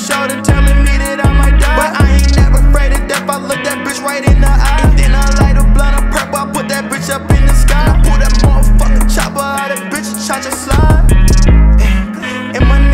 shoulder telling me that I might die. But I ain't never afraid of death, I look that bitch right in the eye. And then I light a blunt of purple, I put that bitch up in the sky. I pull that motherfucking chopper out, that bitch cha-cha slide. And my